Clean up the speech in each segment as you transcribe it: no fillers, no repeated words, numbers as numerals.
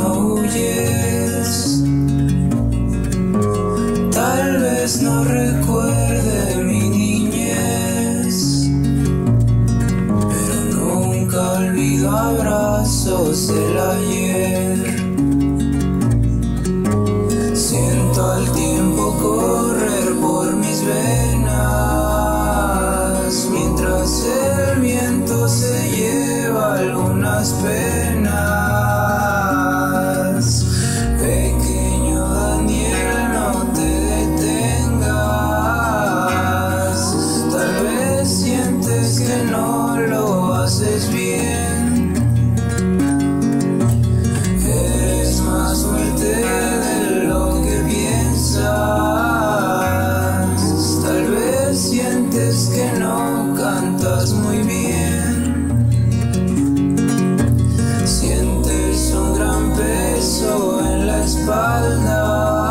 no huyes. Tal vez no recuerde mi niñez, pero nunca olvido abrazos del ayer. Siento el tiempo correr por mis venas, mientras el viento se lleva algunas penas. Pequeño Daniel, no te detengas, tal vez sientes que no lo haces bien. Eres más fuerte de lo que piensas, tal vez sientes que no cantas muy bien. Sientes un gran peso en la espalda.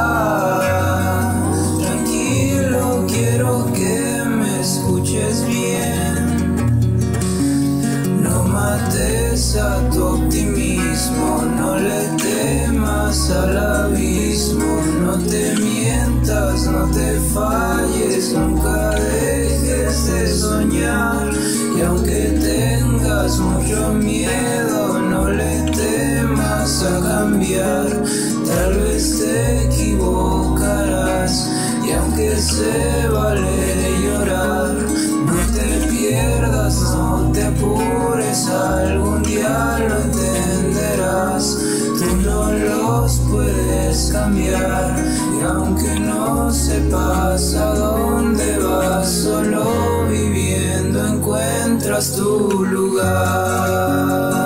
Tranquilo, quiero que me escuches bien. No mates a tu optimismo, no le temas al abismo, no te mientas, no te falles, nunca dejes de soñar. Y aunque tengas mucho miedo, no le temas a cambiar, tal vez te equivocarás. Y aunque se vale llorar, no te pierdas, no te apures, algún día lo entenderás. Tú no los puedes cambiar, y aunque no sepas a dónde vas, solo viviendo encuentras tu lugar.